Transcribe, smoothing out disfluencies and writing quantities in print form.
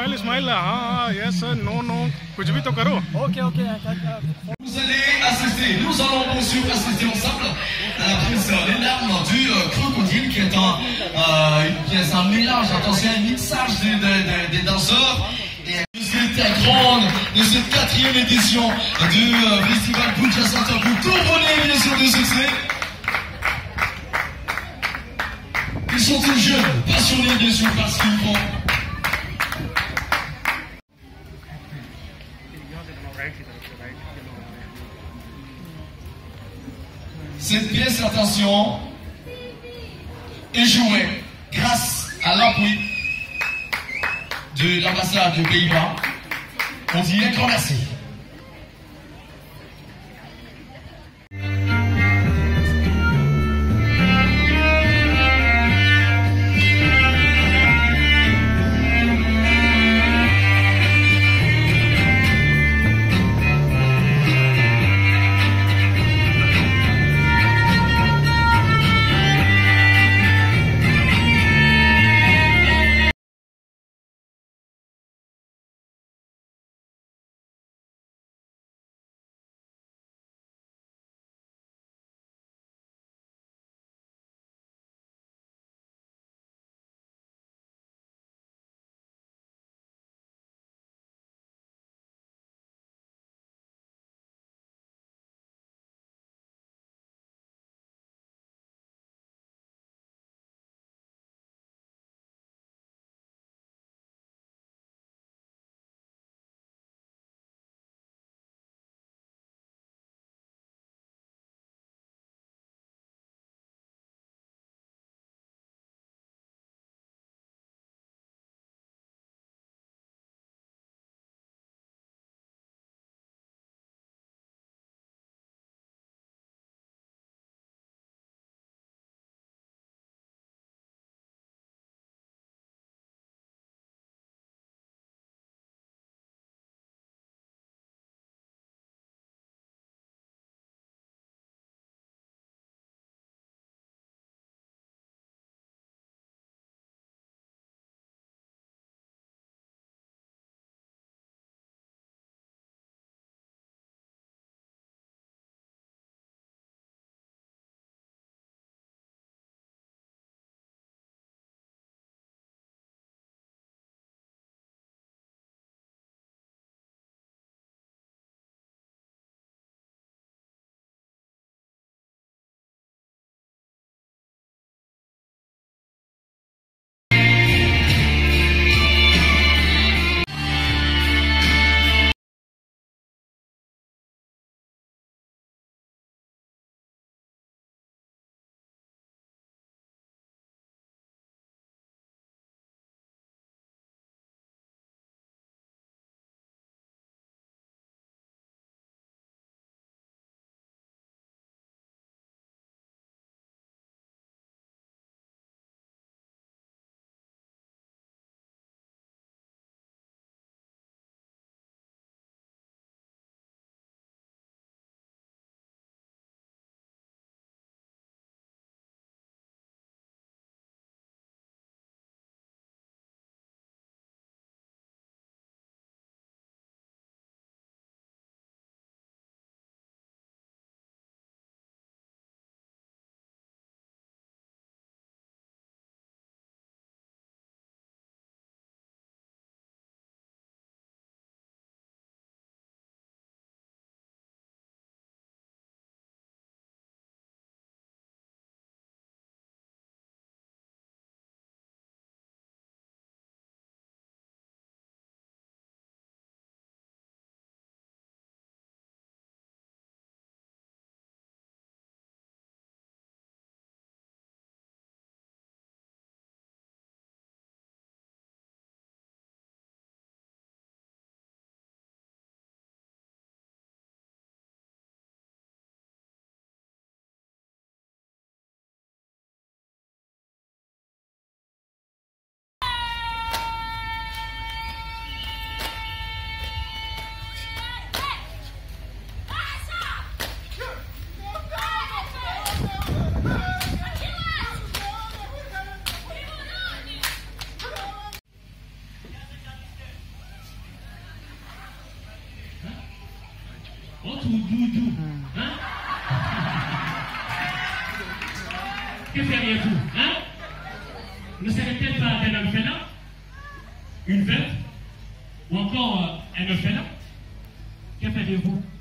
Smile smile, हाँ yes no no कुछ भी तो करो. Ok, ok. Vous allez assister, nous allons bien sûr assister ensemble à la prise des larmes du crocodile qui est un mélange, attention, un mixage des danseurs. Et cette grande de cette 4e édition du festival Buja Center pour couronner bien sûr de succès. Ils sont tous jeunes, passionnés bien sûr par ce qu'ils font. Cette pièce, attention, est jouée grâce à l'appui de l'ambassade des Pays-Bas. On dit un grand merci. what would you do? Hein? Que feriez-vous? Hein? Ne serait-elle pas un orphelin? Une veuve? Ou encore un orphelin? Que feriez-vous?